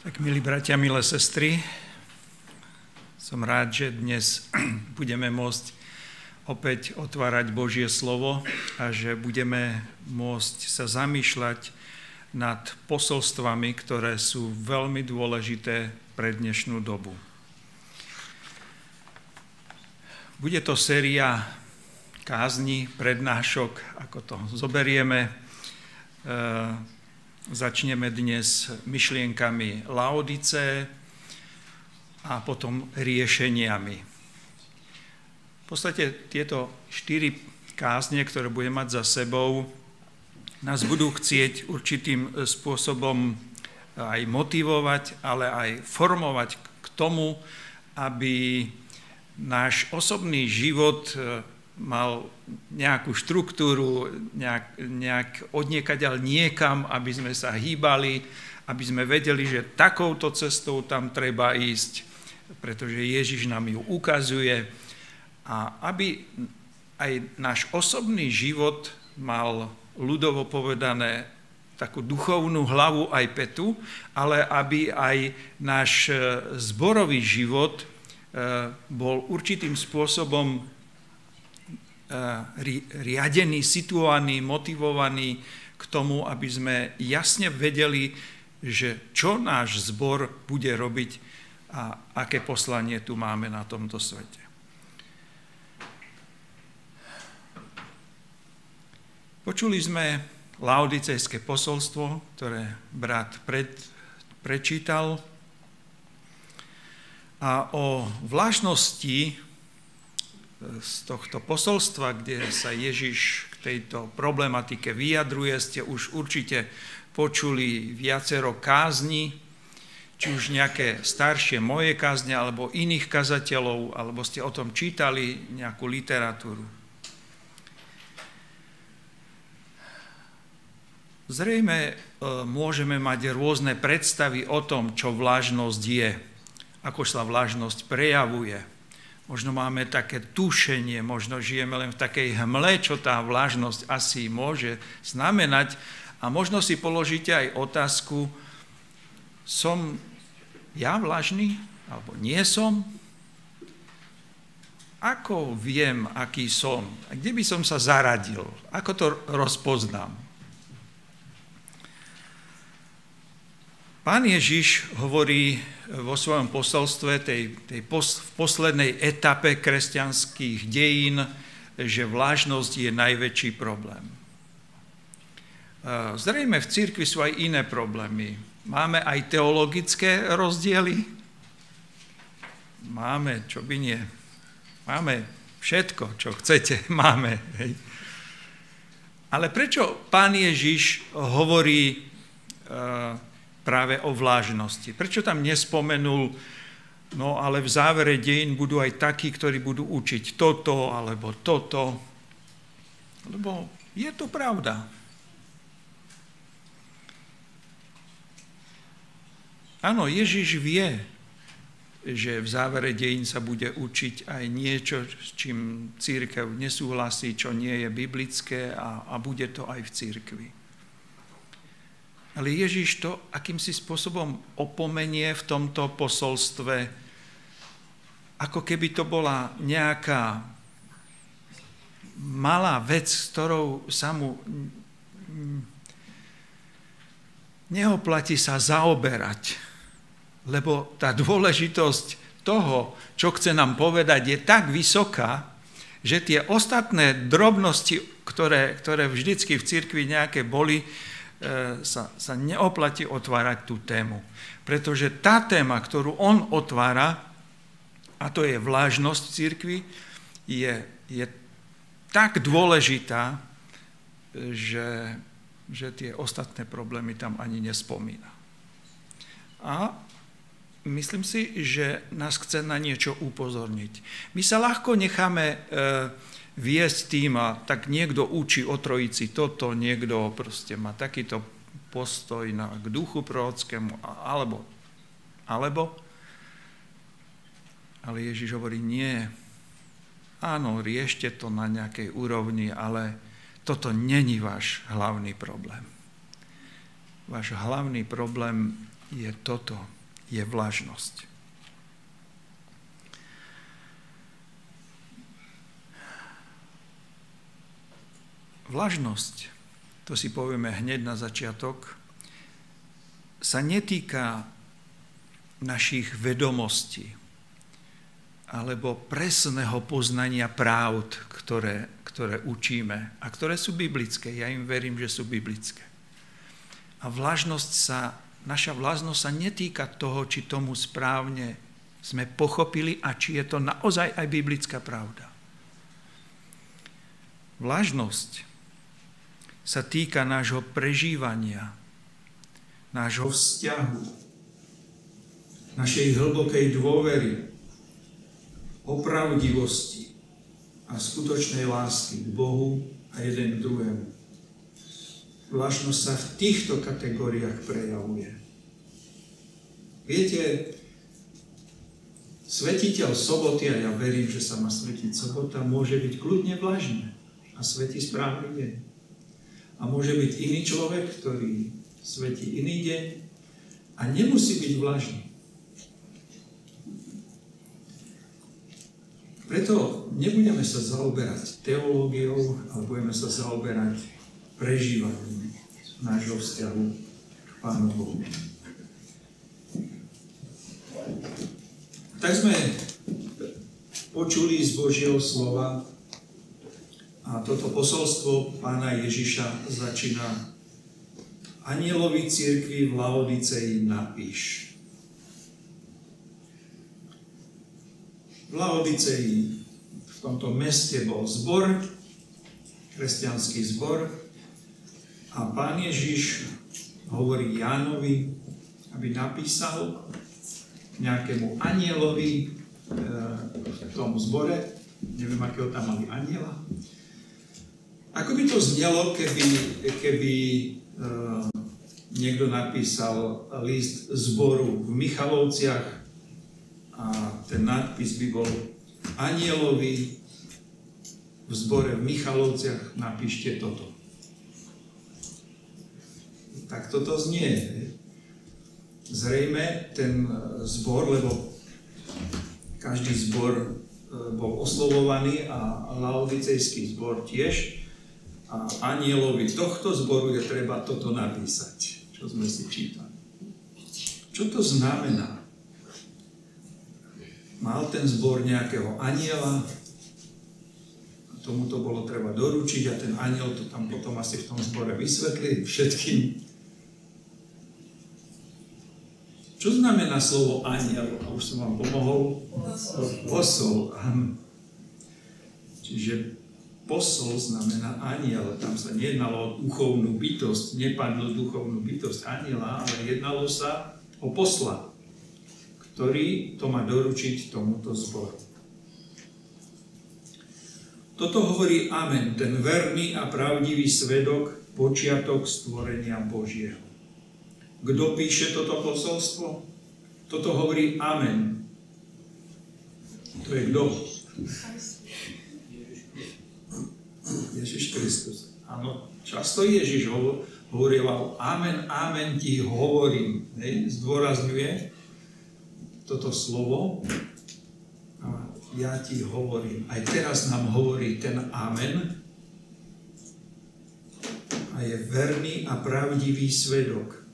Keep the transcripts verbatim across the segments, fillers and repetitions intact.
Tak, milí bratia, milé sestry, som rád, že dnes budeme môcť opäť otvárať Božie slovo a že budeme môcť sa zamýšľať nad posolstvami, ktoré sú veľmi dôležité pre dnešnú dobu. Bude to séria kázni, prednášok, ako to zoberieme. E- Začneme dnes myšlienkami Laodice a potom riešeniami. V podstate tieto štyri kázne, ktoré budeme mať za sebou, nás budú chcieť určitým spôsobom aj motivovať, ale aj formovať k tomu, aby náš osobný život mal nejakú štruktúru, nejak, nejak odniekaďaľ niekam, aby sme sa hýbali, aby sme vedeli, že takouto cestou tam treba ísť, pretože Ježiš nám ju ukazuje, a aby aj náš osobný život mal, ľudovo povedané, takú duchovnú hlavu aj petu, ale aby aj náš zborový život bol určitým spôsobom riadený, situovaný, motivovaný k tomu, aby sme jasne vedeli, že čo náš zbor bude robiť a aké poslanie tu máme na tomto svete. Počuli sme laodicejské posolstvo, ktoré brat pred, prečítal, a o vlážnosti z tohto posolstva, kde sa Ježiš k tejto problematike vyjadruje, ste už určite počuli viacero kázni, či už nejaké staršie moje kázne, alebo iných kazateľov, alebo ste o tom čítali nejakú literatúru. Zrejme môžeme mať rôzne predstavy o tom, čo vlážnosť je, ako sa vlážnosť prejavuje. Možno máme také tušenie, možno žijeme len v takej hmle, čo tá vlážnosť asi môže znamenať. A možno si položíte aj otázku, som ja vlážny, alebo nie som? Ako viem, aký som? A kde by som sa zaradil? Ako to rozpoznám? Pán Ježiš hovorí vo svojom posolstve tej, tej pos, v poslednej etape kresťanských dejín, že vlážnosť je najväčší problém. Zrejme v cirkvi sú aj iné problémy. Máme aj teologické rozdiely? Máme, čo by nie. Máme všetko, čo chcete, máme. Hej. Ale prečo Pán Ježiš hovorí uh, práve o vlážnosti? Prečo tam nespomenul, no ale v závere dejín budú aj takí, ktorí budú učiť toto alebo toto? Lebo je to pravda. Áno, Ježiš vie, že v závere dejín sa bude učiť aj niečo, s čím cirkev nesúhlasí, čo nie je biblické, a, a bude to aj v cirkvi. Ale Ježiš to akýmsi spôsobom opomenie v tomto posolstve, ako keby to bola nejaká malá vec, s ktorou sa mu neoplatí sa zaoberať, lebo tá dôležitosť toho, čo chce nám povedať, je tak vysoká, že tie ostatné drobnosti, ktoré, ktoré vždycky v cirkvi nejaké boli, Sa, sa neoplatí otvárať tú tému. Pretože tá téma, ktorú on otvára, a to je vlážnosť cirkvi, je, je tak dôležitá, že, že tie ostatné problémy tam ani nespomína. A myslím si, že nás chce na niečo upozorniť. My sa ľahko necháme e, viesť tým, a tak niekto učí o trojici toto, niekto proste má takýto postoj na, k duchu prorockému, alebo, alebo, ale Ježiš hovorí, nie, áno, riešte to na nejakej úrovni, ale toto není váš hlavný problém. Váš hlavný problém je toto, je vlažnosť. Vlažnosť, to si povieme hneď na začiatok, sa netýka našich vedomostí alebo presného poznania pravd, ktoré, ktoré učíme a ktoré sú biblické. Ja im verím, že sú biblické. A vlažnosť sa, naša vlažnosť sa netýka toho, či tomu správne sme pochopili a či je to naozaj aj biblická pravda. Vlažnosť sa týka nášho prežívania, nášho vzťahu, našej hlbokej dôvery, opravdivosti a skutočnej lásky k Bohu a jeden k druhému. Vlažnosť sa v týchto kategóriách prejavuje. Viete, svetiteľ soboty, a ja verím, že sa má svetiť sobota, môže byť kľudne vlažný a svetí správny deň. A môže byť iný človek, ktorý svetí iný deň a nemusí byť vlažný. Preto nebudeme sa zaoberať teológiou, ale budeme sa zaoberať prežívaním nášho vzťahu k Pánu Bohu. Tak sme počuli z Božieho slova a toto posolstvo Pána Ježiša začína: Anjelovi cirkvi v Laodicei napíš. V Laodicei, v tomto meste, bol zbor, kresťanský zbor, a Pán Ježiš hovorí Jánovi, aby napísal nejakému anjelovi v tom zbore, neviem, akého tam mali anjela. Ako by to znelo, keby, keby uh, niekto napísal list zboru v Michalovciach a ten nadpis by bol: Anjelovi v zbore v Michalovciach napíšte toto. Tak toto znie. Zrejme ten zbor, lebo každý zbor bol oslovovaný a laodicejský zbor tiež, a anjelovi tohto zboru je treba toto napísať, čo sme si čítali. Čo to znamená? Mal ten zbor nejakého anjela, a tomu to bolo treba doručiť a ten anjel to tam potom asi v tom zbore vysvetlí všetkým. Čo znamená slovo anjel? A už som vám pomohol. Posol. Čiže posol znamená anjel. Tam sa nejednalo o duchovnú bytosť, nepadlo duchovnú bytosť anjela, ale jednalo sa o posla, ktorý to má doručiť tomuto zboru. Toto hovorí Amen, ten verný a pravdivý svedok, počiatok stvorenia Božieho. Kto píše toto posolstvo? Toto hovorí Amen. To je kto? Ježiš Kristus. Áno, často Ježiš hovoril Amen, Amen ti hovorím. Hej, zdôrazňuje toto slovo. A ja ti hovorím. Aj teraz nám hovorí ten Amen. A je verný a pravdivý svedok.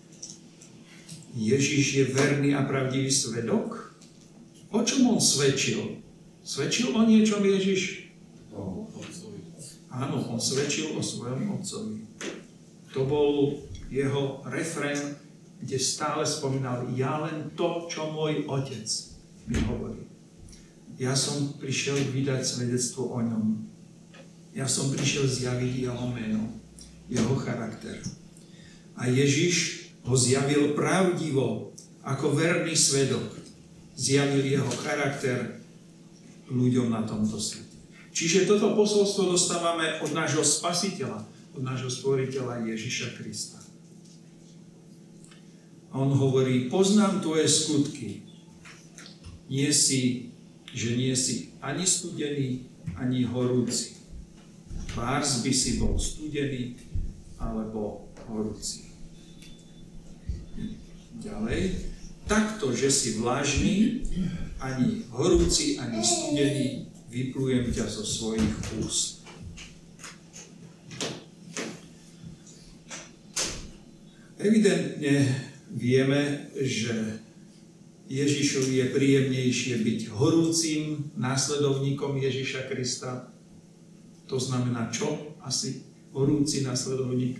Ježiš je verný a pravdivý svedok? O čom on svedčil? Svedčil o niečom Ježiš? O otcovi. Áno, on svedčil o svojom otcovi. To bol jeho refrén, kde stále spomínal: ja len to, čo môj otec mi hovorí. Ja som prišiel vydať svedectvo o ňom. Ja som prišiel zjaviť jeho meno, jeho charakter. A Ježiš ho zjavil pravdivo, ako verný svedok. Zjavil jeho charakter ľuďom na tomto svete. Čiže toto posolstvo dostávame od nášho Spasiteľa, od nášho Stvoriteľa Ježiša Krista. A on hovorí: poznám tvoje skutky. Nie si, že nie si ani studený, ani horúci. Várs by si bol studený, alebo horúci. Ďalej, takto, že si vlažný, ani horúci, ani studený, vyplujem ťa zo svojich úst. Evidentne vieme, že Ježišovi je príjemnejšie byť horúcim následovníkom Ježiša Krista. To znamená čo? Asi horúci následovník.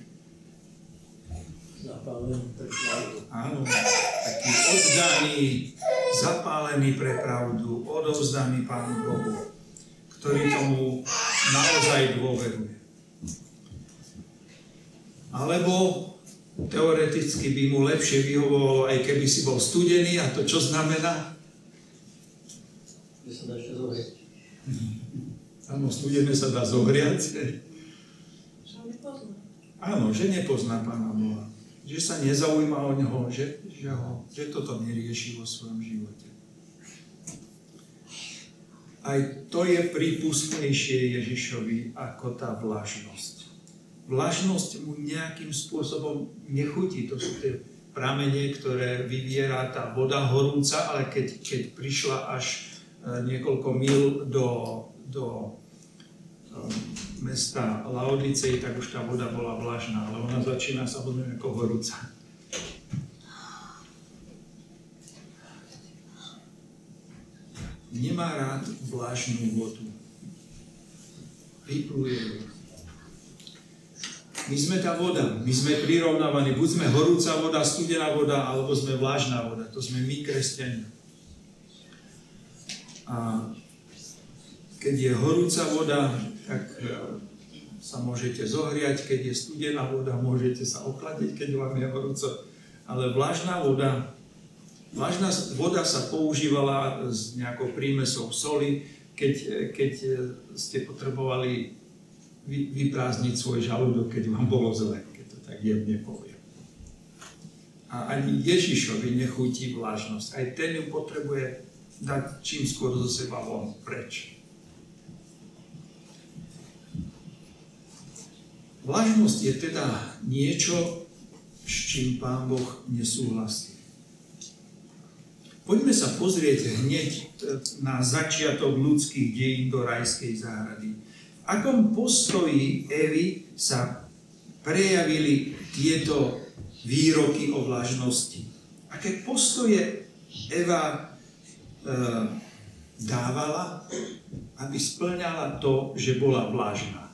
Zapálený pre pravdu. Áno, taký oddaný, zapálený pre pravdu, odovzdaný Pánu Bohu, ktorý tomu naozaj dôveruje. Alebo teoreticky by mu lepšie vyhovovalo, aj keby si bol studený, a to čo znamená? Že sa dá ešte zohrieť. Áno, studené sa dá zohriať. Že ho nepozná. Áno, že nepozná Pána Boha. Že sa nezaujíma o neho, že, že, ho, že toto nerieši vo svojom živote. Aj to je prípustnejšie Ježišovi ako tá vlažnosť. Vlažnosť mu nejakým spôsobom nechutí. To sú tie pramene, ktoré vyviera tá voda horúca, ale keď, keď prišla až niekoľko mil do, do um, mesta Laodicej, tak už tá voda bola vlažná, ale ona začína samozrejme ako horúca. Nemá rád vlažnú vodu. Vypluje ju. My sme tá voda, my sme prirovnávaní, buď sme horúca voda, studená voda, alebo sme vlažná voda. To sme my, kresťania. A keď je horúca voda, tak sa môžete zohriať, keď je studená voda, môžete sa ochladiť, keď vám je horúco. Ale vlažná voda, vlažná voda sa používala s nejakou prímesou soli, keď, keď ste potrebovali vyprázdniť svoj žalúdok, keď vám bolo zle, keď to tak jemne poviem. A ani Ježišovi nechutí vlažnosť. Aj ten ju potrebuje dať čím skôr zo seba von, preč. Vlažnosť je teda niečo, s čím Pán Boh nesúhlasí. Poďme sa pozrieť hneď na začiatok ľudských dejín do rajskej záhrady. V akom postoji Evy sa prejavili tieto výroky o vlažnosti? Aké postoje Eva e, dávala, aby spĺňala to, že bola vlažná?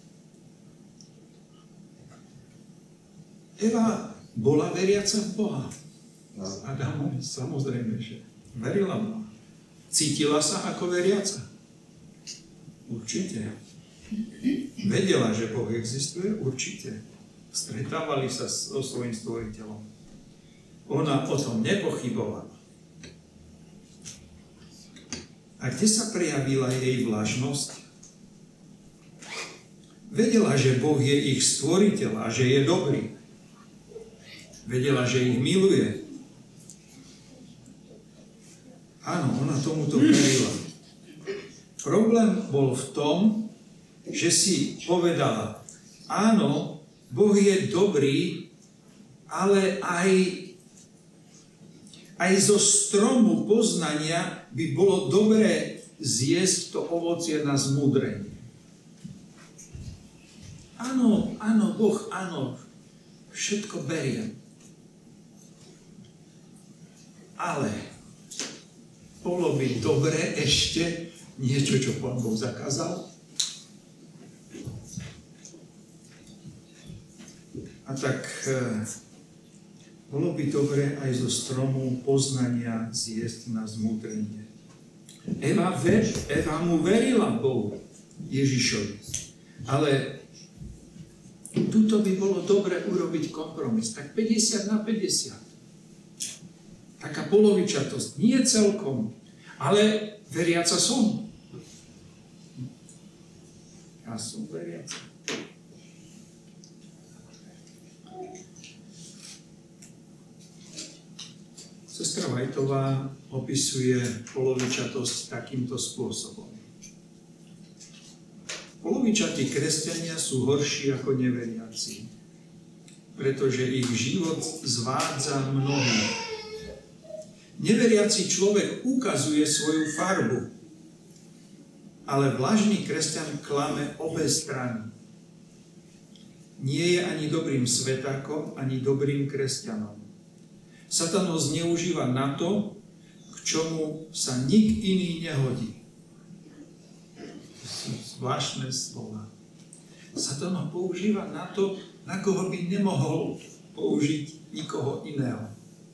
Eva bola veriaca v Boha. S Adamom samozrejme, že verila v Boha. Cítila sa ako veriaca? Určite. Vedela, že Boh existuje? Určite. Stretávali sa so svojím stvoriteľom. Ona o tom nepochybovala. A kde sa prejavila jej vlažnosť? Vedela, že Boh je ich stvoriteľ a že je dobrý. Vedela, že ich miluje. Áno, ona tomuto verila. Problém bol v tom, že si povedala, áno, Boh je dobrý, ale aj, aj zo stromu poznania by bolo dobré zjesť to ovocie na zmúdrenie. Áno, áno, Boh, áno, všetko beriem. Ale bolo by dobré ešte niečo, čo Pán Boh zakázal? A tak e, bolo by dobre aj zo stromu poznania zjesť na zmúdrenie. Eva, ver, Eva mu verila Bohu, Ježišovi. Ale tuto by bolo dobre urobiť kompromis. Tak päťdesiat na päťdesiat. Taká polovičatosť. Nie celkom, ale veriaca som. Ja som veriaca. Sestra Vajtová opisuje polovičatosť takýmto spôsobom. Polovičatí kresťania sú horší ako neveriaci. pretože ich život zvádza mnohých. Neveriaci človek ukazuje svoju farbu, ale vlažný kresťan klame obe strany. Nie je ani dobrým svetákom, ani dobrým kresťanom. Satan ho zneužíva na to, k čomu sa nik iný nehodí. To sú zvláštne slova. Satan ho používa na to, na koho by nemohol použiť nikoho iného.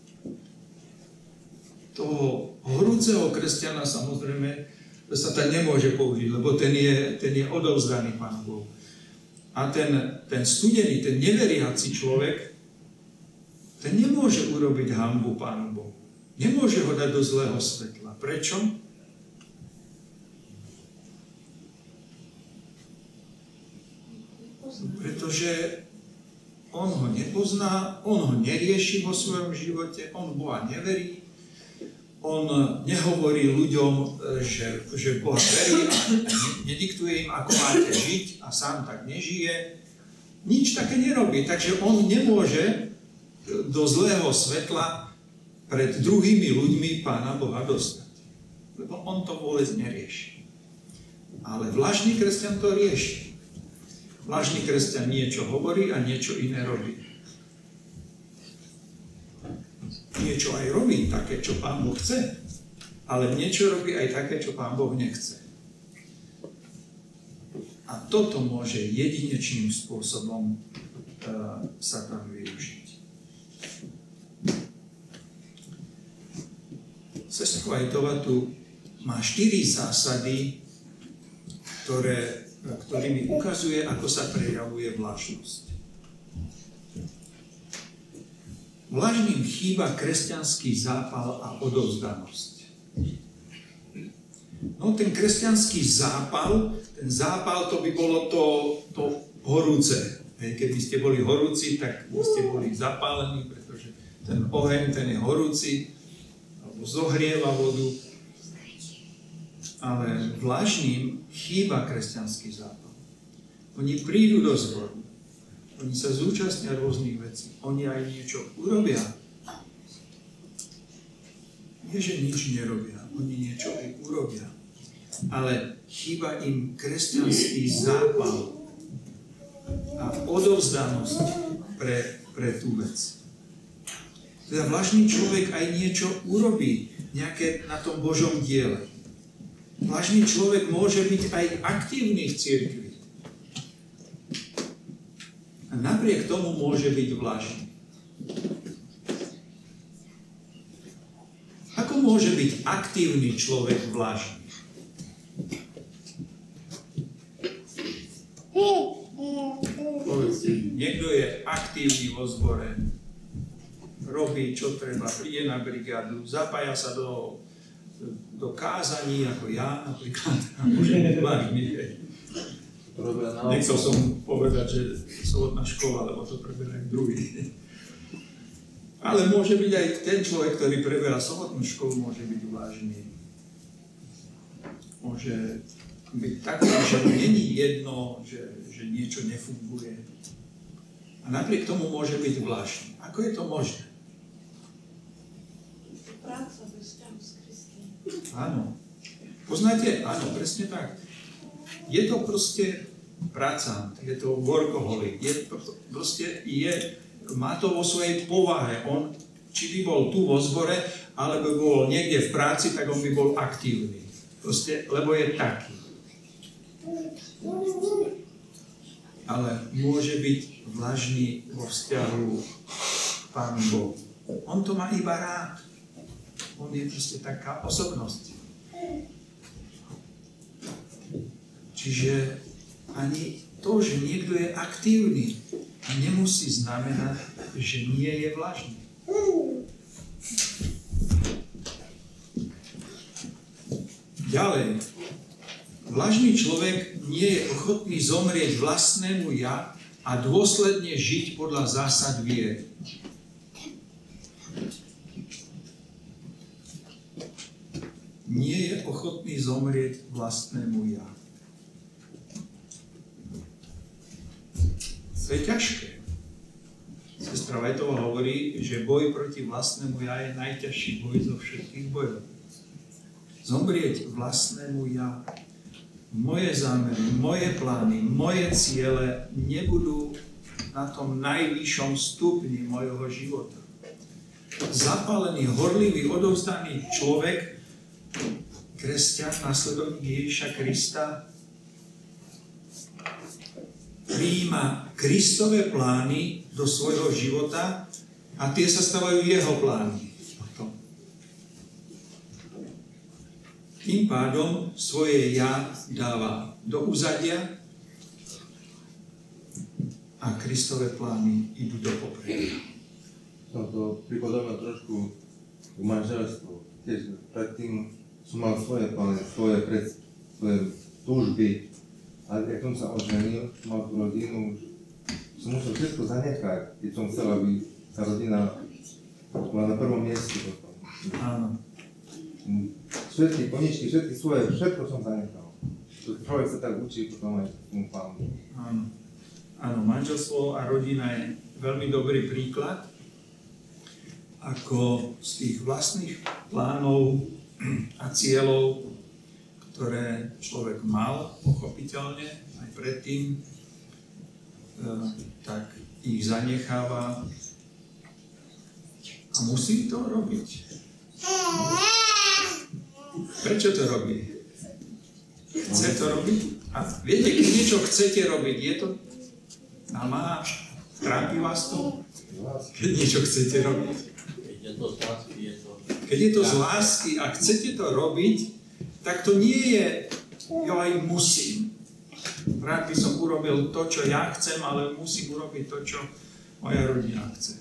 Toho horúceho kresťana samozrejme Satan nemôže použiť, lebo ten je, ten je odovzdaný Pánu Bohu. A ten, ten studený, ten neveriaci človek, ten nemôže urobiť hanbu Pánu Bohu. Nemôže ho dať do zlého svetla. Prečo? Pretože on ho nepozná, on ho nerieši vo svojom živote, on Boha neverí, on nehovorí ľuďom, že, že Boha verí a nediktuje im, ako máte žiť a sám tak nežije. Nič také nerobí, takže on nemôže do zlého svetla pred druhými ľuďmi Pána Boha dostať. Lebo on to vôbec nerieši. Ale vlažný kresťan to rieši. Vlažný kresťan niečo hovorí a niečo iné robí. Niečo aj robí také, čo Pán Boh chce, ale niečo robí aj také, čo Pán Boh nechce. A toto môže jedinečným spôsobom uh, Satan využiť. Sestra Whiteová tu má štyri zásady, ktoré, ktorými ukazuje, ako sa prejavuje vlažnosť. Vlažným chýba kresťanský zápal a odovzdanosť. No ten kresťanský zápal, ten zápal to by bolo to, to horúce. Keby ste boli horúci, tak by ste boli zapálení, pretože ten oheň, ten je horúci, alebo zohrieva vodu. Ale vlažným chýba kresťanský zápal. Oni prídu do zboru. Oni sa zúčastnia rôznych vecí. Oni aj niečo urobia. Nie, že nič nerobia. Oni niečo aj urobia. Ale chýba im kresťanský zápal a odovzdanosť pre, pre tú vec. Teda vlažný človek aj niečo urobí nejaké na tom Božom diele. Vlažný človek môže byť aj aktívny v cirkvi. A napriek tomu môže byť vlažný. Ako môže byť aktívny človek vlažný? Povedzte, niekto je aktívny vo zbore, robí čo treba, príde na brigádu, zapája sa do, do kázaní, ako ja napríklad, a môže byť vlažný. Nechcel som povedať, že sobotná škola, lebo to preberajú druhý. Ale môže byť aj ten človek, ktorý preberá sobotnú školu, môže byť vážny. Môže byť taký, že není jedno, že, že niečo nefunguje. A napriek tomu môže byť vlážny. Ako je to možné? Práca ve vzťahu s Kristom. Áno. Poznáte? Áno, presne tak. Je to proste pracant, je to workoholik, je to proste, je, má to vo svojej povahe. On, či by bol tu vo zbore, alebo by bol niekde v práci, tak on by bol aktívny. Proste, lebo je taký. Ale môže byť vlažný vo vzťahu k Pánu Bohu. On to má iba rád. On je proste taká osobnosť. Čiže ani to, že niekto je aktívny, nemusí znamenať, že nie je vlažný. Ďalej, vlažný človek nie je ochotný zomrieť vlastnému ja a dôsledne žiť podľa zásad viery. Nie je ochotný zomrieť vlastnému ja. To je ťažké. Sestra Whiteová hovorí, že boj proti vlastnému ja je najťažší boj zo všetkých bojov. Zomrieť vlastnému ja. Moje zámery, moje plány, moje ciele nebudú na tom najvyššom stupni mojho života. Zapálený, horlivý, odovzdaný človek, kresťan, nasledovník Ježiša Krista, prijíma Kristove plány do svojho života a tie sa stávajú jeho plány. Tým pádom svoje ja dáva do uzadia a Kristove plány idú do popredia. Som to pripodobnil trošku k manželstvu. Tiež predtým som mal svoje plány, svoje, pred, svoje túžby. Ale keď som sa oženil, mal tú rodinu, som musel všetko zanechať, keď som chcel, aby tá rodina bola na prvom mieste potom. Áno. Všetky koničky, všetky svoje, všetko som zanechal. Človek sa tak učí potom aj tomu pánu. Áno. Áno, manželstvo a rodina je veľmi dobrý príklad, ako z tých vlastných plánov a cieľov, ktoré človek mal, pochopiteľne, aj predtým, tak ich zanecháva a musí to robiť. Prečo to robí? Chce to robiť? A viete, keď niečo chcete robiť, je to namáha, trápi vás to? Keď niečo chcete robiť. Keď je to z lásky, je to... Keď je to z lásky a chcete to robiť, tak to nie je, jo aj musím. Rád by som urobil to, čo ja chcem, ale musím urobiť to, čo moja rodina chce.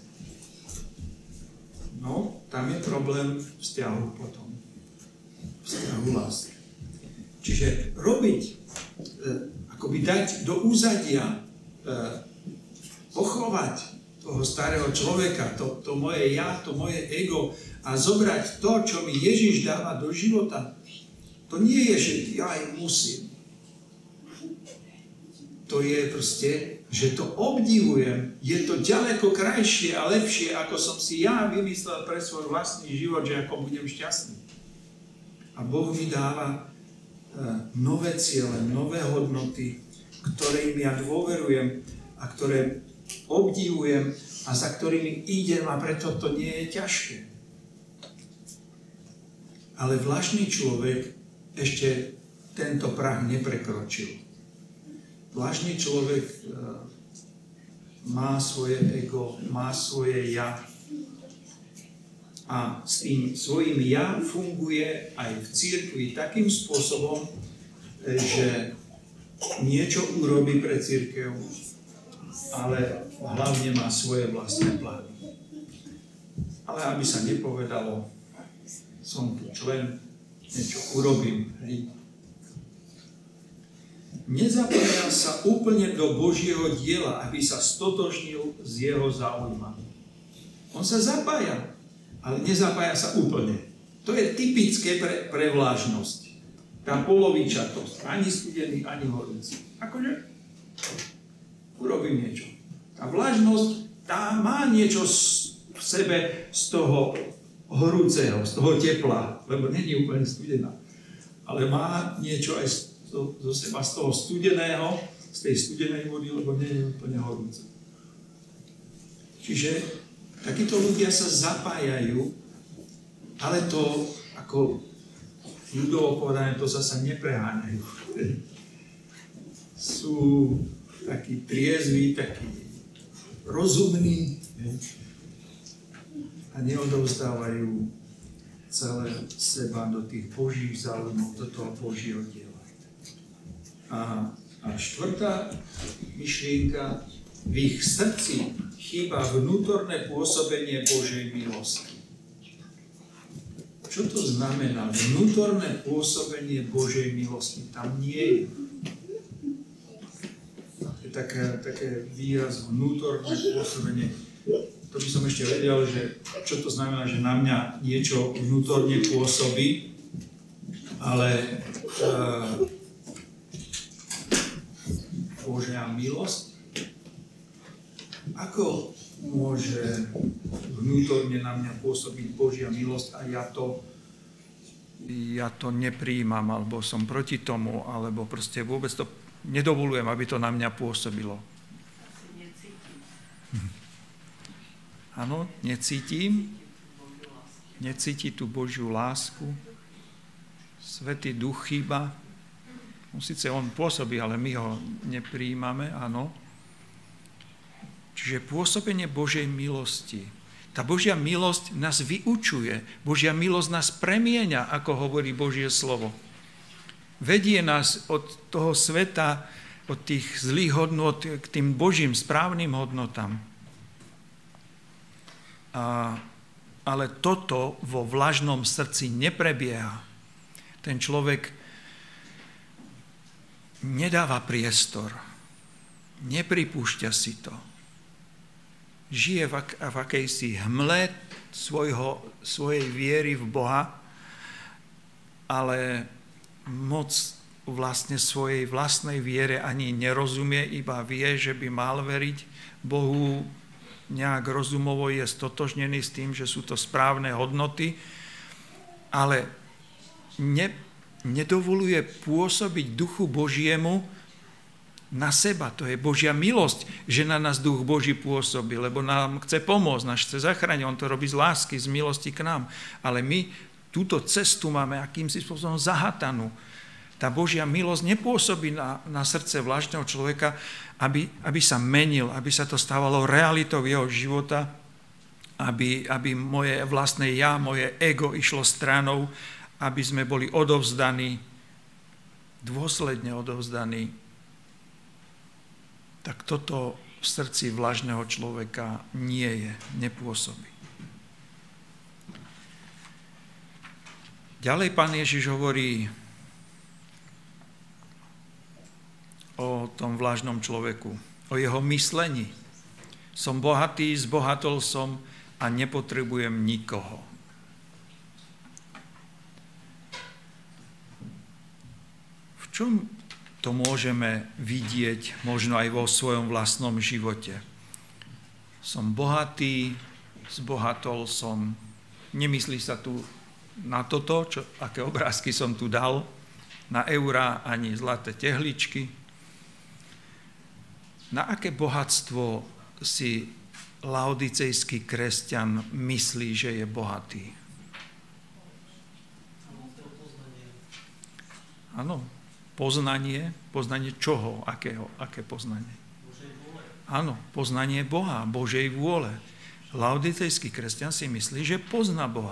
No, tam je problém vzťahu potom. Vzťahu lásky. Čiže robiť, e, akoby dať do úzadia, e, pochovať toho starého človeka, to, to moje ja, to moje ego a zobrať to, čo mi Ježiš dáva do života. To nie je, že ja aj musím. To je proste, že to obdivujem. Je to ďaleko krajšie a lepšie, ako som si ja vymyslel pre svoj vlastný život, že ako budem šťastný. A Boh mi dáva nové ciele, nové hodnoty, ktorým ja dôverujem a ktoré obdivujem a za ktorými idem a preto to nie je ťažké. Ale vlažný človek ešte tento prah neprekročil. Vlažný človek má svoje ego, má svoje ja a s tým svojím ja funguje aj v cirkvi takým spôsobom, že niečo urobí pre cirkev, ale hlavne má svoje vlastné plány. Ale aby sa nepovedalo, som tu člen, niečo urobím. Hej. Nezapája sa úplne do Božieho diela, aby sa stotožnil s jeho záujmami. On sa zapája, ale nezapája sa úplne. To je typické pre, pre vlážnosť. Tá polovičatosť. Ani studený, ani horúci. Akože urobím niečo. Tá vlážnosť, tá má niečo v sebe z toho horúceho, z toho tepla, lebo nie je úplne studená. Ale má niečo aj zo, zo seba z toho studeného, z tej studenej vody, lebo nie je úplne horúce. Čiže takíto ľudia sa zapájajú, ale to, ako ľudovo povedané, to zasa nepreháňajú. Sú takí triezví, takí rozumní a neodovzdávajú celé seba do tých Božích záujmov, do toho Božieho diela. A, a štvrtá myšlienka, v ich srdci chýba vnútorné pôsobenie Božej milosti. Čo to znamená? Vnútorné pôsobenie Božej milosti tam nie je. Je také, také výraz vnútorné pôsobenie. To by som ešte vedel, že čo to znamená, že na mňa niečo vnútorne pôsobí, ale uh, Božia milosť. Ako môže vnútorne na mňa pôsobiť Božia milosť a ja to, ja to neprijímam, alebo som proti tomu, alebo proste vôbec to nedovolujem, aby to na mňa pôsobilo. Áno, necítim. Necíti tú Božiu lásku. Svätý Duch chýba. No, síce on pôsobí, ale my ho neprijímame, áno. Čiže pôsobenie Božej milosti. Tá Božia milosť nás vyučuje. Božia milosť nás premieňa, ako hovorí Božie slovo. Vedie nás od toho sveta, od tých zlých hodnot k tým Božím správnym hodnotám. A, ale toto vo vlažnom srdci neprebieha. Ten človek nedáva priestor, nepripúšťa si to. Žije v, ak, v akejsi hmle svojho, svojej viery v Boha, ale moc vlastne svojej vlastnej viere ani nerozumie, iba vie, že by mal veriť Bohu, nejak rozumovo je stotožnený s tým, že sú to správne hodnoty, ale ne, nedovoluje pôsobiť Duchu Božiemu na seba. To je Božia milosť, že na nás Duch Boží pôsobí, lebo nám chce pomôcť, nás chce zachrániť. On to robí z lásky, z milosti k nám. Ale my túto cestu máme akýmsi spôsobom zahatanú. Tá Božia milosť nepôsobí na, na srdce vlažného človeka, aby, aby sa menil, aby sa to stávalo realitou jeho života, aby, aby moje vlastné ja, moje ego išlo stranou, aby sme boli odovzdaní, dôsledne odovzdaní. Tak toto v srdci vlažného človeka nie je, nepôsobí. Ďalej Pán Ježiš hovorí o tom vlažnom človeku, o jeho myslení. Som bohatý, zbohatol som a nepotrebujem nikoho. V čom to môžeme vidieť možno aj vo svojom vlastnom živote? Som bohatý, zbohatol som. Nemyslí sa tu na toto, čo, aké obrázky som tu dal, na eurá ani zlaté tehličky. Na aké bohatstvo si laodicejský kresťan myslí, že je bohatý? Áno, poznanie. Poznanie čoho? Akého? Aké poznanie? Áno, poznanie Boha, Božej vôle. Laodicejský kresťan si myslí, že pozná Boha.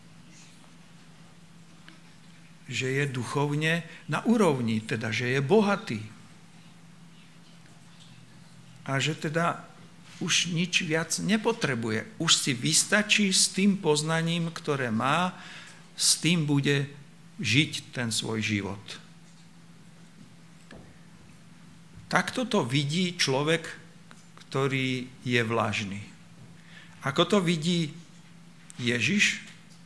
Že je duchovne na úrovni, teda, že je bohatý. A že teda už nič viac nepotrebuje. Už si vystačí s tým poznaním, ktoré má, s tým bude žiť ten svoj život. Takto to vidí človek, ktorý je vlažný. Ako to vidí Ježiš?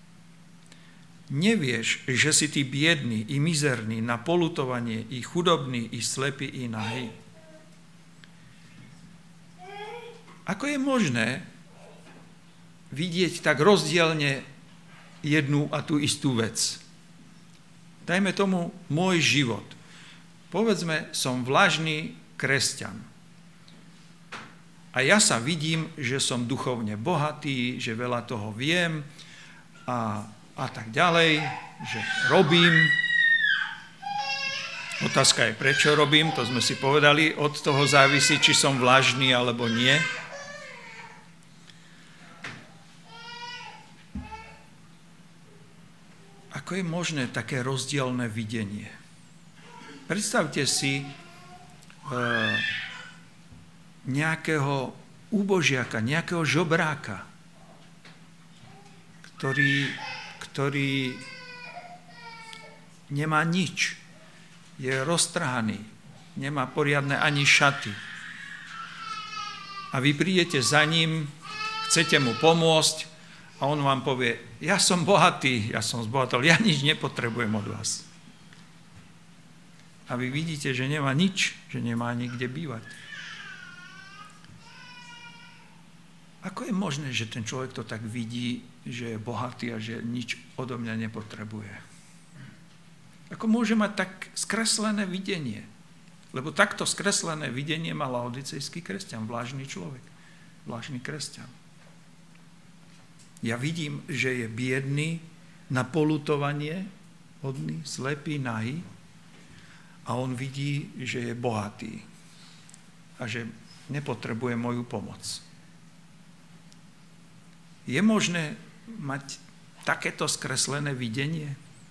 Nevieš, že si ty biedný i mizerný, na polutovanie, i chudobný, i slepý, i nahý. Ako je možné vidieť tak rozdielne jednu a tú istú vec? Dajme tomu môj život. Povedzme, som vlažný kresťan. A ja sa vidím, že som duchovne bohatý, že veľa toho viem a, a tak ďalej, že robím. Otázka je, prečo robím, to sme si povedali, od toho závisí, či som vlažný alebo nie. Ako je možné také rozdielne videnie? Predstavte si e, nejakého úbožiaka, nejakého žobráka, ktorý, ktorý nemá nič, je roztrhaný, nemá poriadne ani šaty. A vy prídete za ním, chcete mu pomôcť, a on vám povie, ja som bohatý, ja som zbohatol, ja nič nepotrebujem od vás. A vy vidíte, že nemá nič, že nemá nikde bývať. Ako je možné, že ten človek to tak vidí, že je bohatý a že nič odo mňa nepotrebuje? Ako môže mať tak skreslené videnie? Lebo takto skreslené videnie mal laodicejský kresťan, vlážny človek, vlážny kresťan. Ja vidím, že je biedný, na polutovanie, hodný, slepý, nahý, a on vidí, že je bohatý a že nepotrebuje moju pomoc. Je možné mať takéto skreslené videnie?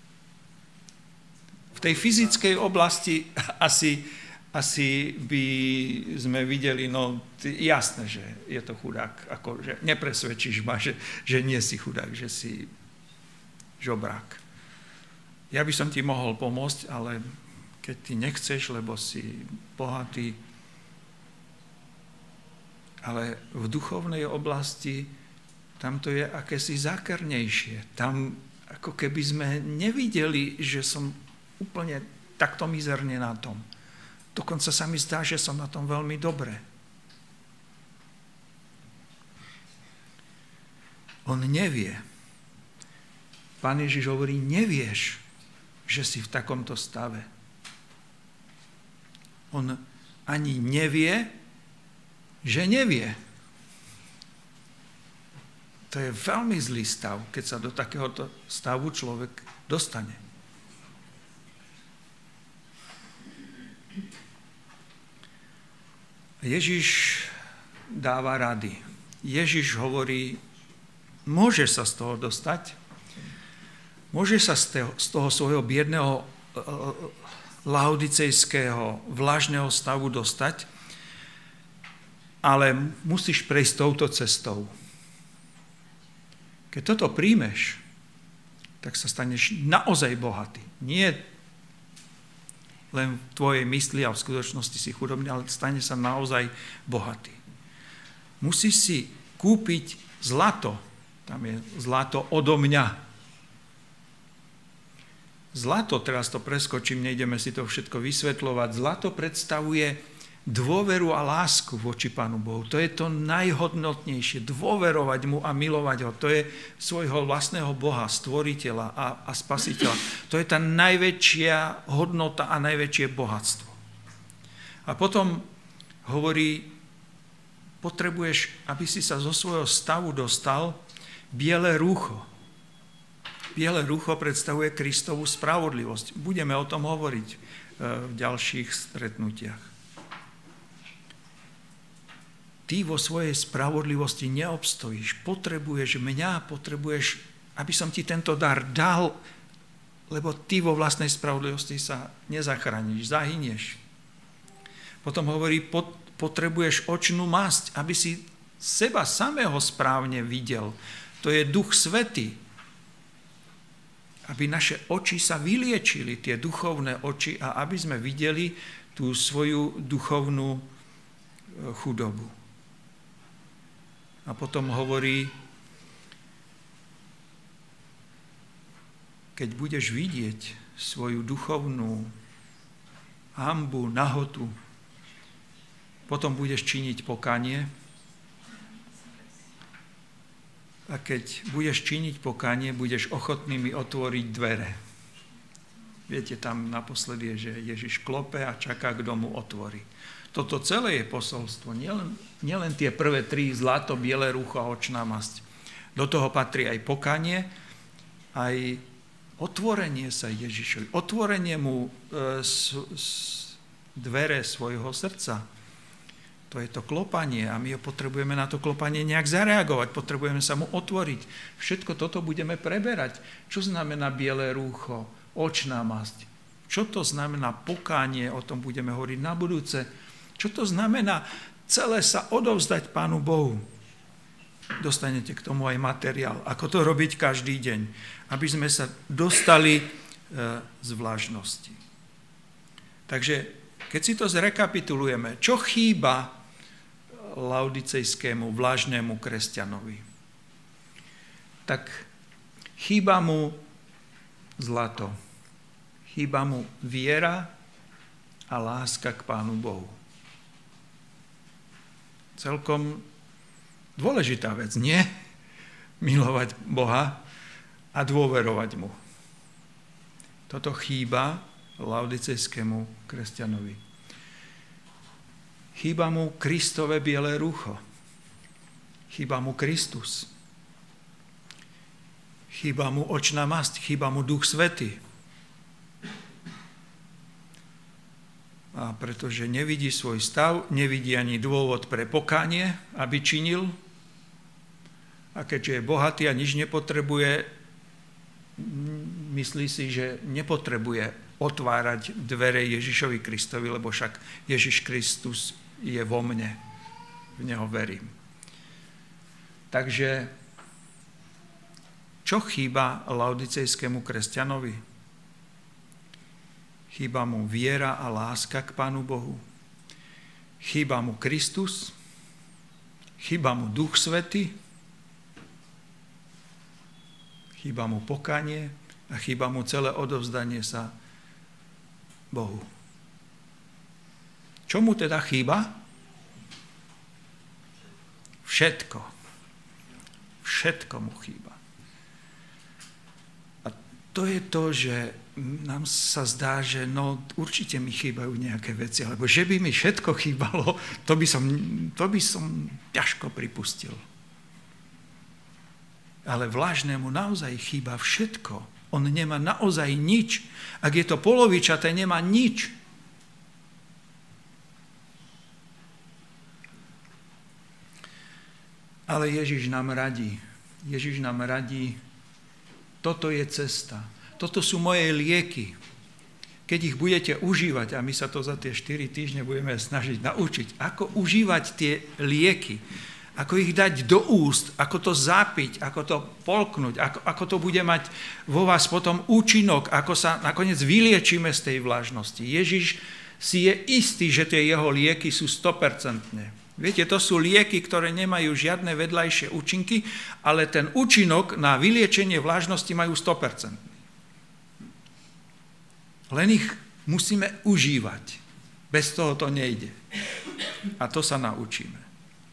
V tej fyzickej oblasti asi, asi by sme videli, no jasné, že je to chudák, ako, že nepresvedčíš ma, že, že nie si chudák, že si žobrák. Ja by som ti mohol pomôcť, ale keď ty nechceš, lebo si bohatý, ale v duchovnej oblasti tam to je akési zákernejšie. Tam ako keby sme nevideli, že som úplne takto mizerne na tom. Dokonca sa mi zdá, že som na tom veľmi dobre. On nevie. Pán Ježiš hovorí, nevieš, že si v takomto stave. On ani nevie, že nevie. To je veľmi zlý stav, keď sa do takéhoto stavu človek dostane. Ježiš dáva rady. Ježiš hovorí, môže sa z toho dostať, môže sa z toho, z toho svojho biedného laodicejského vlážneho stavu dostať, ale musíš prejsť touto cestou. Keď toto príjmeš, tak sa staneš naozaj bohatý. Nie len v tvojej mysli a v skutočnosti si chudobný, ale stane sa naozaj bohatý. Musíš si kúpiť zlato. Tam je zlato odo mňa. Zlato, teraz to preskočím, nejdeme si to všetko vysvetľovať. Zlato predstavuje dôveru a lásku voči Pánu Bohu. To je to najhodnotnejšie. Dôverovať mu a milovať ho. To je svojho vlastného Boha, stvoriteľa a, a spasiteľa. To je tá najväčšia hodnota a najväčšie bohatstvo. A potom hovorí, potrebuješ, aby si sa zo svojho stavu dostal, biele rúcho. Biele rúcho predstavuje Kristovú spravodlivosť. Budeme o tom hovoriť v ďalších stretnutiach. Ty vo svojej spravodlivosti neobstojíš. Potrebuješ mňa, potrebuješ, aby som ti tento dar dal, lebo ty vo vlastnej spravodlivosti sa nezachrániš, zahynieš. Potom hovorí, potrebuješ očnú masť, aby si seba samého správne videl. To je Duch Svätý. Aby naše oči sa vyliečili, tie duchovné oči, a aby sme videli tú svoju duchovnú chudobu. A potom hovorí, keď budeš vidieť svoju duchovnú hanbu, nahotu, potom budeš činiť pokánie. A keď budeš činiť pokánie, budeš ochotný mi otvoriť dvere. Viete, tam naposledy je, že Ježiš klope a čaká, kto mu otvorí. Toto celé je posolstvo, nielen, nielen tie prvé tri, zlato, biele rúcho a očná masť. Do toho patrí aj pokánie, aj otvorenie sa Ježišovi, otvorenie mu e, s, s, dvere svojho srdca. To je to klopanie a my ho potrebujeme na to klopanie nejak zareagovať, potrebujeme sa mu otvoriť. Všetko toto budeme preberať. Čo znamená biele rúcho, očná masť? Čo to znamená pokánie, o tom budeme hovoriť na budúce. Čo to znamená celé sa odovzdať Pánu Bohu? Dostanete k tomu aj materiál, ako to robiť každý deň, aby sme sa dostali z vlážnosti. Takže keď si to zrekapitulujeme, čo chýba laodicejskému vlážnemu kresťanovi? Tak chýba mu zlato, chýba mu viera a láska k Pánu Bohu. Celkom Dôležitá vec, nie? Milovať Boha a dôverovať mu. Toto chýba laodicejskému kresťanovi. Chýba mu Kristové biele rúcho. Chýba mu Kristus. Chýba mu očná masť, chýba mu Duch Svätý. A pretože nevidí svoj stav, nevidí ani dôvod pre pokánie, aby činil. A keďže je bohatý a nič nepotrebuje, myslí si, že nepotrebuje otvárať dvere Ježišovi Kristovi, lebo však Ježiš Kristus je vo mne. V neho verím. Takže čo chýba laodicejskému kresťanovi? Chýba mu viera a láska k Pánu Bohu. Chýba mu Kristus. Chýba mu Duch Svätý. Chýba mu pokánie a chýba mu celé odovzdanie sa Bohu. Čo mu teda chýba? Všetko. Všetko mu chýba. A to je to, že nám sa zdá, že no určite mi chýbajú nejaké veci, alebo že by mi všetko chýbalo, to by som, to by som ťažko pripustil. Ale vlážnemu naozaj chýba všetko. On nemá naozaj nič. Ak je to polovičaté, nemá nič. Ale Ježiš nám radí. Ježiš nám radí, toto je cesta. Toto sú moje lieky. Keď ich budete užívať, a my sa to za tie štyri týždne budeme snažiť naučiť, ako užívať tie lieky, ako ich dať do úst, ako to zapiť, ako to polknúť, ako, ako to bude mať vo vás potom účinok, ako sa nakoniec vyliečíme z tej vlažnosti. Ježiš si je istý, že tie jeho lieky sú sto percent. Viete, to sú lieky, ktoré nemajú žiadne vedľajšie účinky, ale ten účinok na vyliečenie vlažnosti majú sto percent. Len ich musíme užívať. Bez toho to nejde. A to sa naučíme.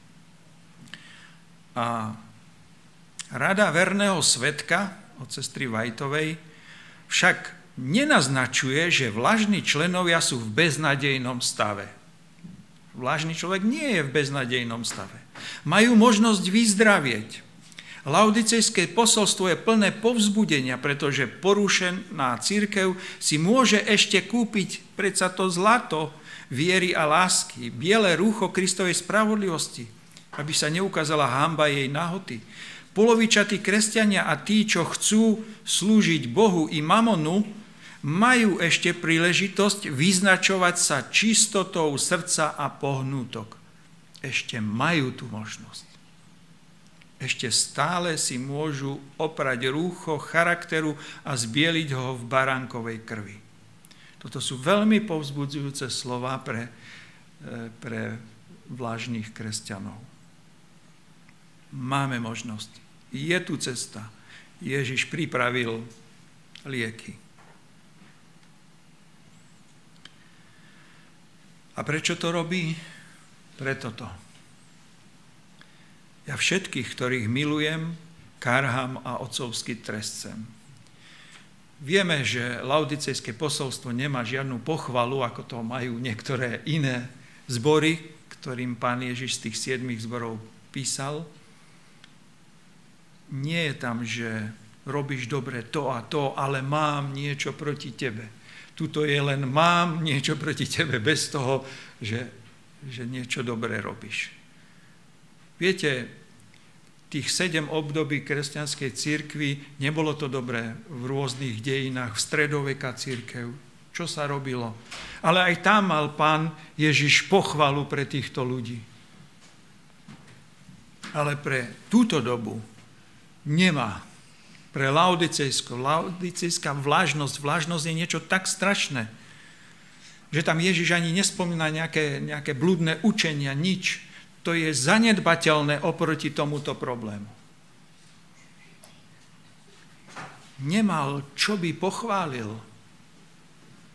A rada verného svedka od sestry Whiteovej však nenaznačuje, že vlažní členovia sú v beznadejnom stave. Vlažný človek nie je v beznadejnom stave. Majú možnosť vyzdravieť. Laodicejské posolstvo je plné povzbudenia, pretože porušená cirkev si môže ešte kúpiť predsa to zlato viery a lásky, biele rúcho Kristovej spravodlivosti, aby sa neukázala hanba jej nahoty. Polovičatí kresťania a tí, čo chcú slúžiť Bohu i mamonu, majú ešte príležitosť vyznačovať sa čistotou srdca a pohnútok. Ešte majú tú možnosť. Ešte stále si môžu oprať rúcho charakteru a zbieliť ho v baránkovej krvi. Toto sú veľmi povzbudzujúce slová pre, pre vlažných kresťanov. Máme možnosť. Je tu cesta. Ježiš pripravil lieky. A prečo to robí? Preto to. Ja všetkých, ktorých milujem, karham a otcovsky trestcem. Vieme, že laodicejské posolstvo nemá žiadnu pochvalu, ako to majú niektoré iné zbory, ktorým Pán Ježiš z tých siedmých zborov písal. Nie je tam, že robíš dobre to a to, ale mám niečo proti tebe. Tuto je len mám niečo proti tebe, bez toho, že, že niečo dobré robíš. Viete, tých sedem období kresťanskej cirkvi, nebolo to dobré v rôznych dejinách, v stredoveká cirkev, čo sa robilo. Ale aj tam mal Pán Ježiš pochvalu pre týchto ľudí. Ale pre túto dobu nemá. Pre laodicejsko. Laodicejská vlažnosť. Vlažnosť je niečo tak strašné, že tam Ježiš ani nespomína nejaké, nejaké blúdne učenia, nič. To je zanedbateľné oproti tomuto problému. Nemal, čo by pochválil.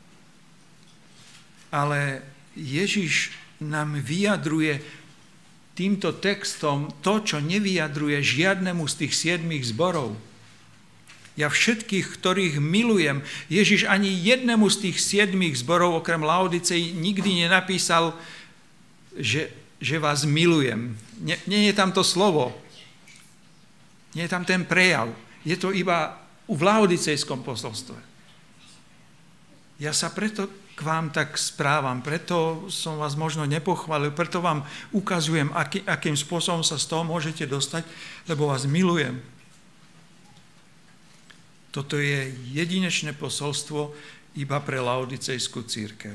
Ale Ježiš nám vyjadruje týmto textom to, čo nevyjadruje žiadnemu z tých siedmých zborov. Ja všetkých, ktorých milujem, Ježiš ani jednému z tých siedmých zborov, okrem Laodicei, nikdy nenapísal, že, že vás milujem. Nie, nie je tam to slovo. Nie je tam ten prejav. Je to iba v Laodicejskom posolstve. Ja sa preto k vám tak správam, preto som vás možno nepochválil, preto vám ukazujem, aký, akým spôsobom sa z toho môžete dostať, lebo vás milujem. Toto je jedinečné posolstvo iba pre Laodicejskú cirkev.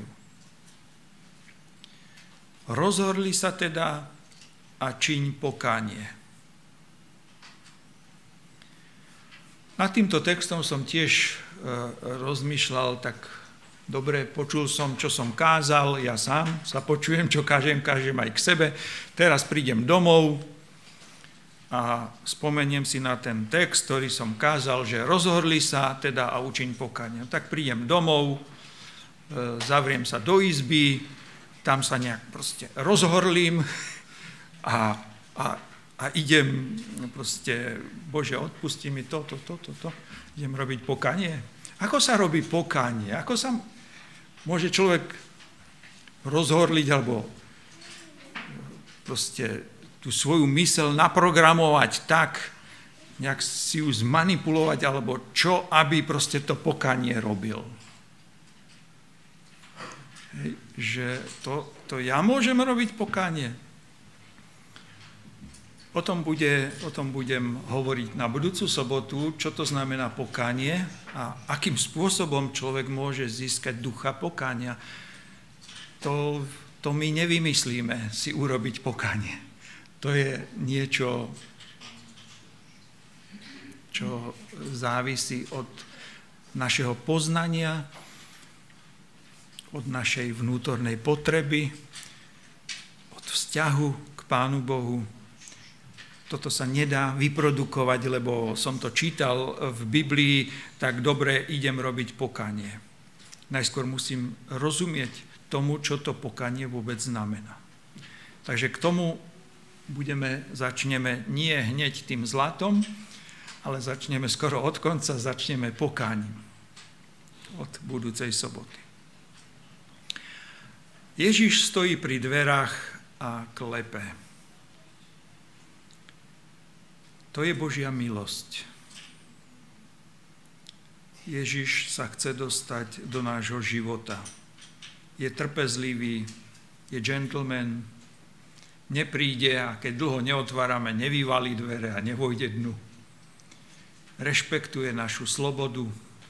Rozhorli sa teda a čiň pokánie. Nad týmto textom som tiež e, rozmýšľal, tak dobre, počul som, čo som kázal, ja sám sa počujem, čo kážem, kážem aj k sebe. Teraz prídem domov a spomeniem si na ten text, ktorý som kázal, že rozhorli sa teda a učiň pokánie. Tak prídem domov, e, zavriem sa do izby, tam sa nejak proste rozhorlím a, a, a idem proste, Bože, odpusti mi toto, toto, toto, idem robiť pokánie. Ako sa robí pokánie? Ako sa môže človek rozhorliť alebo proste tú svoju myseľ naprogramovať tak, nejak si ju zmanipulovať, alebo čo, aby proste to pokánie robil. Hej, že to, to ja môžem robiť pokánie. O tom, bude, o tom budem hovoriť na budúcu sobotu, čo to znamená pokánie a akým spôsobom človek môže získať ducha pokánia. To, to my nevymyslíme si urobiť pokánie. To je niečo, čo závisí od našeho poznania, od našej vnútornej potreby, od vzťahu k Pánu Bohu. Toto sa nedá vyprodukovať, lebo som to čítal v Biblii, tak dobre, idem robiť pokánie. Najskôr musím rozumieť tomu, čo to pokánie vôbec znamená. Takže k tomu budeme, začneme nie hneď tým zlatom, ale začneme skoro od konca, začneme pokáním od budúcej soboty. Ježiš stojí pri dverách a klepe. To je Božia milosť. Ježiš sa chce dostať do nášho života. Je trpezlivý, je gentleman, nepríde a keď dlho neotvárame, nevyvalí dvere a nevojde dnu. Rešpektuje našu slobodu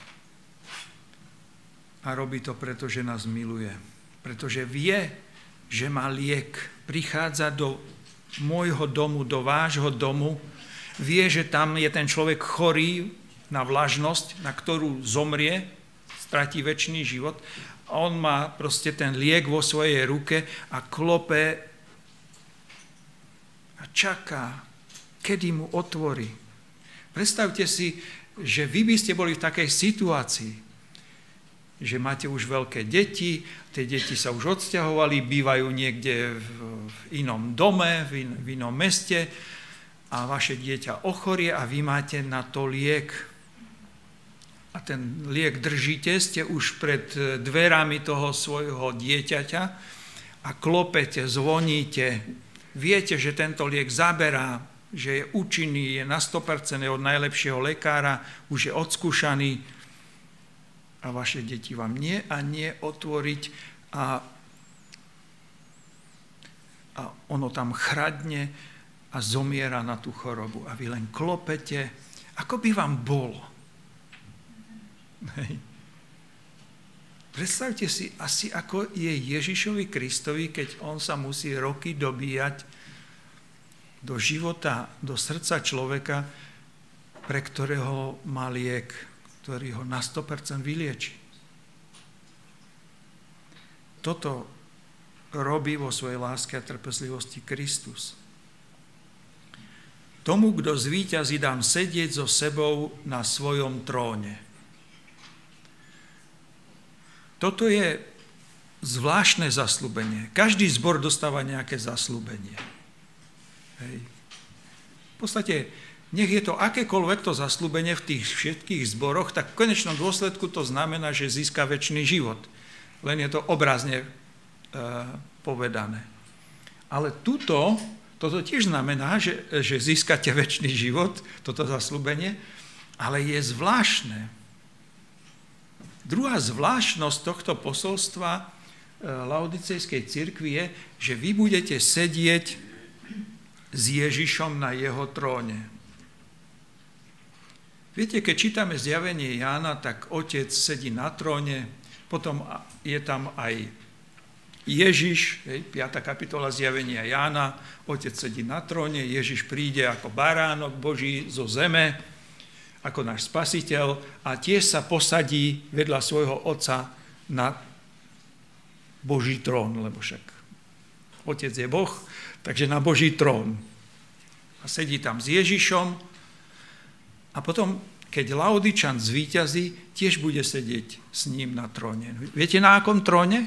a robí to preto, že nás miluje. Pretože vie, že má liek. Prichádza do môjho domu, do vášho domu, vie, že tam je ten človek chorý na vlažnosť, na ktorú zomrie, stratí večný život. A on má proste ten liek vo svojej ruke a klope a čaká, kedy mu otvorí. Predstavte si, že vy by ste boli v takej situácii, že máte už veľké deti, tie deti sa už odsťahovali, bývajú niekde v inom dome, v, in, v inom meste a vaše dieťa ochorie a vy máte na to liek. A ten liek držíte, ste už pred dverami toho svojho dieťaťa a klopete, zvoníte. Viete, že tento liek zaberá, že je účinný, je na sto percent od najlepšieho lekára, už je odskúšaný. A vaše deti vám nie a nie otvoriť a, a ono tam chradne a zomiera na tú chorobu. A vy len klopete, ako by vám bolo. Hej. Predstavte si asi, ako je Ježišovi Kristovi, keď on sa musí roky dobíjať do života, do srdca človeka, pre ktorého má liek, ktorý ho na sto percent vylieči. Toto robí vo svojej láske a trpezlivosti Kristus. Tomu, kto zvíťazí, dám sedieť so sebou na svojom tróne. Toto je zvláštne zasľúbenie. Každý zbor dostáva nejaké zasľúbenie. Hej. V podstate, nech je to akékoľvek to zasľúbenie v tých všetkých zboroch, tak v konečnom dôsledku to znamená, že získa večný život. Len je to obrazne e, povedané. Ale tuto, toto tiež znamená, že, že získate večný život, toto zasľúbenie, ale je zvláštne. Druhá zvláštnosť tohto posolstva Laodicejskej cirkvi je, že vy budete sedieť s Ježišom na jeho tróne. Viete, keď čítame zjavenie Jána, tak otec sedí na tróne, potom je tam aj Ježiš, piata kapitola zjavenia Jána, otec sedí na tróne, Ježiš príde ako baránok Boží zo zeme, ako náš spasiteľ a tiež sa posadí vedľa svojho otca na Boží trón, lebo však otec je Boh, takže na Boží trón. A sedí tam s Ježišom a potom, keď Laodičan zvíťazí, tiež bude sedieť s ním na tróne. Viete, na akom tróne?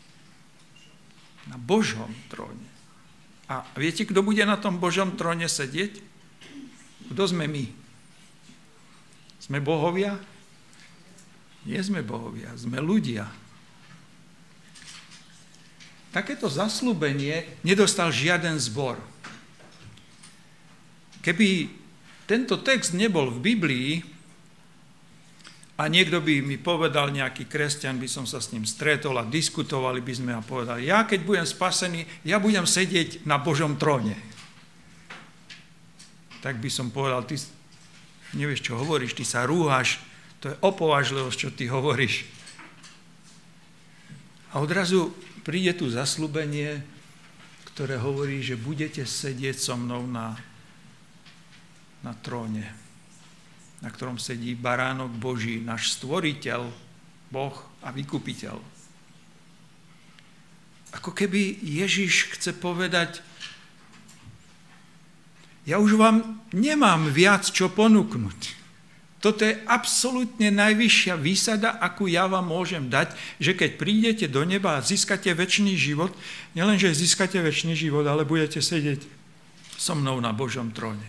Na Božom tróne. A viete, kto bude na tom Božom tróne sedieť? Kto sme my? Sme bohovia? Nie sme bohovia, sme ľudia. Takéto zasľúbenie nedostal žiaden zbor. Keby tento text nebol v Biblii a niekto by mi povedal, nejaký kresťan, by som sa s ním stretol a diskutovali by sme a povedali, ja keď budem spasený, ja budem sedieť na Božom tróne. Tak by som povedal, ty nevieš, čo hovoríš, ty sa rúhaš, to je opovážlivosť, čo ty hovoríš. A odrazu príde tu zasľúbenie, ktoré hovorí, že budete sedieť so mnou na, na tróne, na ktorom sedí baránok Boží, náš stvoriteľ, Boh a vykupiteľ. Ako keby Ježiš chce povedať, ja už vám nemám viac čo ponúknuť. Toto je absolútne najvyššia výsada, akú ja vám môžem dať, že keď prídete do neba a získate večný život, nielenže získate večný život, ale budete sedieť so mnou na Božom tróne.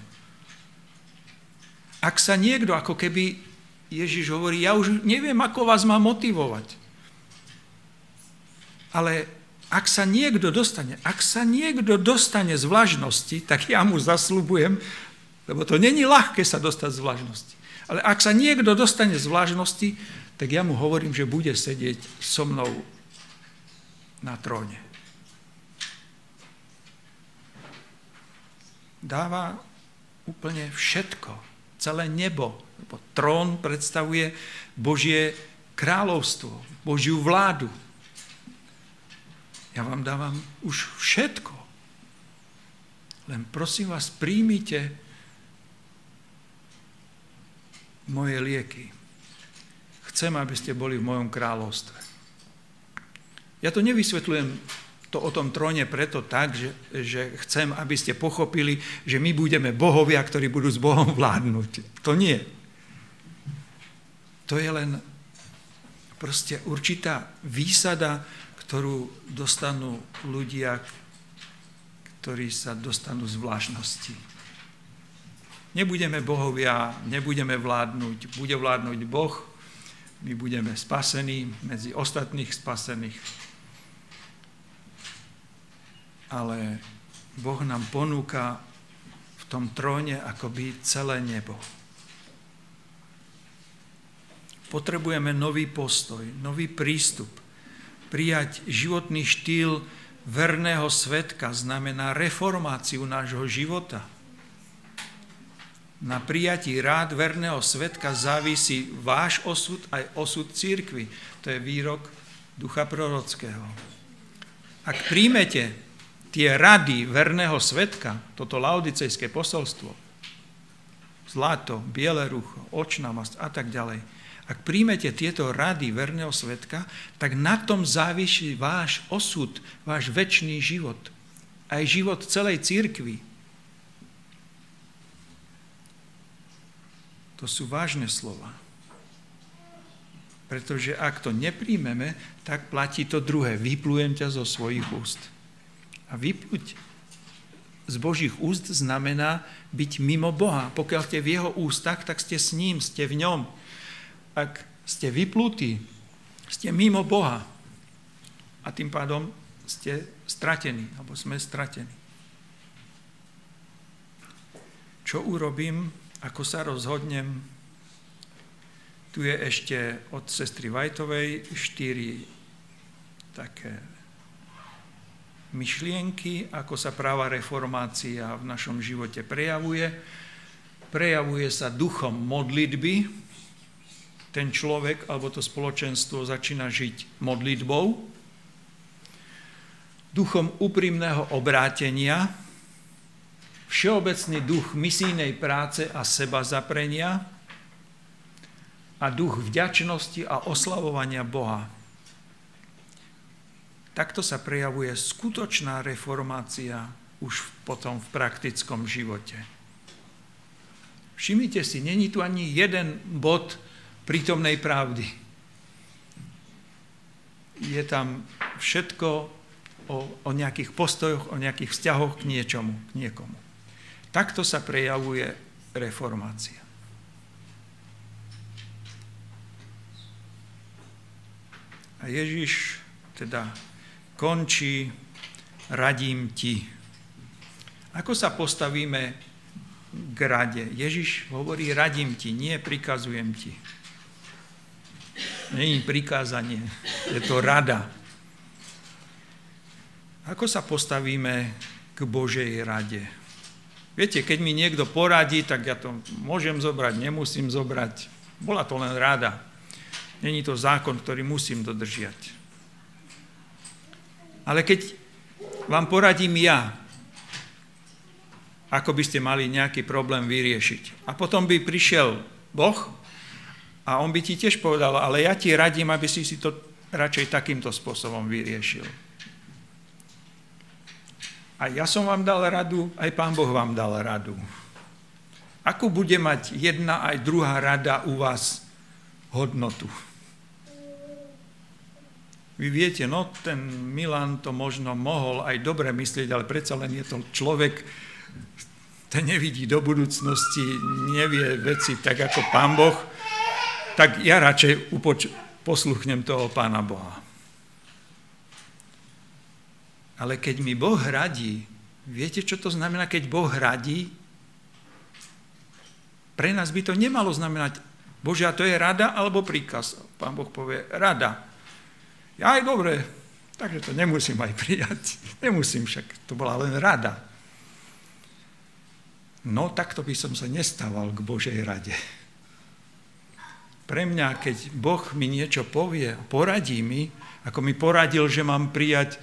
Ak sa niekto, ako keby Ježiš hovorí, ja už neviem, ako vás mám motivovať, ale ak sa niekto dostane, ak sa niekto dostane z vlažnosti, tak ja mu zasľubujem, lebo to není ľahké sa dostať z vlažnosti. Ale ak sa niekto dostane z vlažnosti, tak ja mu hovorím, že bude sedieť so mnou na tróne. Dáva úplne všetko, celé nebo, lebo trón predstavuje Božie kráľovstvo, Božiu vládu. Ja vám dávam už všetko. Len prosím vás, príjmite moje lieky. Chcem, aby ste boli v mojom kráľovstve. Ja to nevysvetľujem to o tom tróne preto tak, že, že chcem, aby ste pochopili, že my budeme bohovia, ktorí budú s Bohom vládnuť. To nie. To je len proste určitá výsada, ktorú dostanú ľudia, ktorí sa dostanú z vlážnosti. Nebudeme bohovia, nebudeme vládnuť, bude vládnuť Boh, my budeme spasení medzi ostatných spasených. Ale Boh nám ponúka v tom tróne akoby celé nebo. Potrebujeme nový postoj, nový prístup. Prijať životný štýl verného svedka znamená reformáciu nášho života. Na prijatí rád verného svedka závisí váš osud aj osud cirkvi. To je výrok ducha prorockého. Ak príjmete tie rady verného svedka, toto laodicejské posolstvo, zlato, biele rucho, očná masť a tak ďalej, ak príjmete tieto rady verného svedka, tak na tom závisí váš osud, váš večný život, aj život celej cirkvi. To sú vážne slova. Pretože ak to nepríjmeme, tak platí to druhé. Vyplujem ťa zo svojich úst. A vypluť z Božích úst znamená byť mimo Boha. Pokiaľ ste v jeho ústach, tak ste s ním, ste v ňom. Ak ste vyplutí, ste mimo Boha. A tým pádom ste stratení, alebo sme stratení. Čo urobím, ako sa rozhodnem? Tu je ešte od sestry Whiteovej štyri také myšlienky, ako sa práva reformácia v našom živote prejavuje. Prejavuje sa duchom modlitby. Ten človek alebo to spoločenstvo začína žiť modlitbou. Duchom úprimného obrátenia. Všeobecný duch misijnej práce a seba zaprenia. A duch vďačnosti a oslavovania Boha. Takto sa prejavuje skutočná reformácia už potom v praktickom živote. Všimnite si, není tu ani jeden bod prítomnej pravdy. Je tam všetko o, o nejakých postojoch, o nejakých vzťahoch k niečomu, k niekomu. Takto sa prejavuje reformácia. A Ježiš teda končí, radím ti. Ako sa postavíme k rade? Ježiš hovorí, radím ti, nie prikazujem ti. Není prikázanie, je to rada. Ako sa postavíme k Božej rade? Viete, keď mi niekto poradí, tak ja to môžem zobrať, nemusím zobrať. Bola to len rada. Není to zákon, ktorý musím dodržiať. Ale keď vám poradím ja, ako by ste mali nejaký problém vyriešiť. A potom by prišiel Boh a on by ti tiež povedal, ale ja ti radím, aby si si to radšej takýmto spôsobom vyriešil. A ja som vám dal radu, aj Pán Boh vám dal radu. Ako bude mať jedna aj druhá rada u vás hodnotu? Vy viete, no ten Milan to možno mohol aj dobre myslieť, ale predsa len je to človek, ten nevidí do budúcnosti, nevie veci tak ako Pán Boh, tak ja radšej upoč- posluchnem toho Pána Boha. Ale keď mi Boh radí, viete, čo to znamená, keď Boh radí? Pre nás by to nemalo znamenať, Bože, a to je rada alebo príkaz? Pán Boh povie, rada. Ja aj dobre, takže to nemusím aj prijať. Nemusím však, to bola len rada. No, takto by som sa nestával k Božej rade. Pre mňa, keď Boh mi niečo povie, poradí mi, ako mi poradil, že mám prijať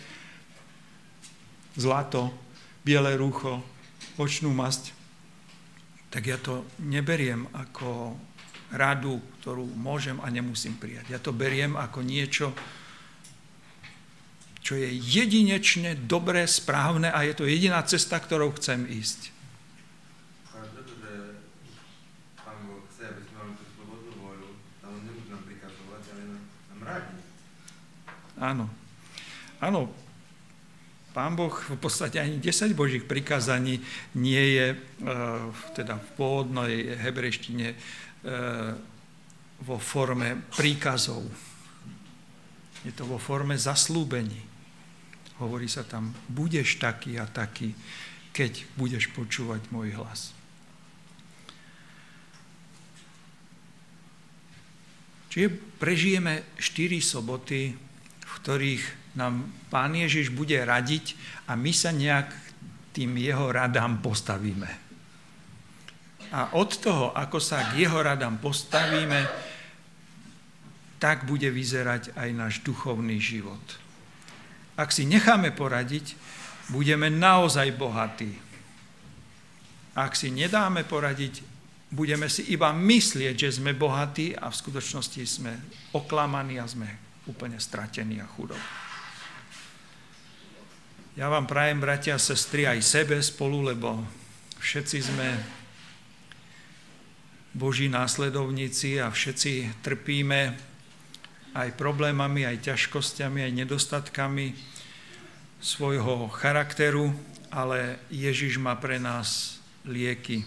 zlato, biele rúcho, očnú masť, tak ja to neberiem ako radu, ktorú môžem a nemusím prijať. Ja to beriem ako niečo, čo je jedinečne, dobré, správne a je to jediná cesta, ktorou chcem ísť. Ale pretože Pán Boh chce, aby sme mali tú slobodnú voľu, tam on nebude nám prikazovať, ale nám radí. Áno. Áno. Pán Boh v podstate ani desať Božích prikázaní nie je e, teda v pôvodnej hebrejštine e, vo forme príkazov. Je to vo forme zaslúbení. Hovorí sa tam, budeš taký a taký, keď budeš počúvať môj hlas. Čiže prežijeme štyri soboty, v ktorých nám Pán Ježiš bude radiť a my sa nejak tým jeho radám postavíme. A od toho, ako sa k jeho radám postavíme, tak bude vyzerať aj náš duchovný život. Ak si necháme poradiť, budeme naozaj bohatí. Ak si nedáme poradiť, budeme si iba myslieť, že sme bohatí a v skutočnosti sme oklamaní a sme úplne stratení a chudobní. Ja vám prajem, bratia a sestry, aj sebe spolu, lebo všetci sme Boží následovníci a všetci trpíme aj problémami, aj ťažkosťami, aj nedostatkami. svojho charakteru, ale Ježiš má pre nás lieky.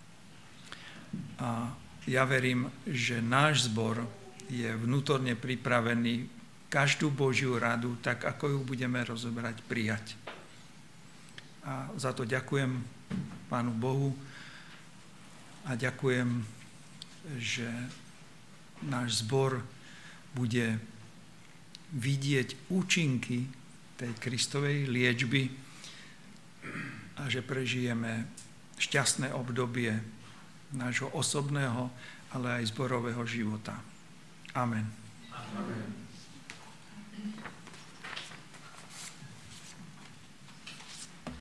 A ja verím, že náš zbor je vnútorne pripravený každú Božiu radu, tak ako ju budeme rozoberať, prijať. A za to ďakujem Pánu Bohu a ďakujem, že náš zbor bude vidieť účinky tej Kristovej liečby a že prežijeme šťastné obdobie nášho osobného, ale aj zborového života. Amen. Amen.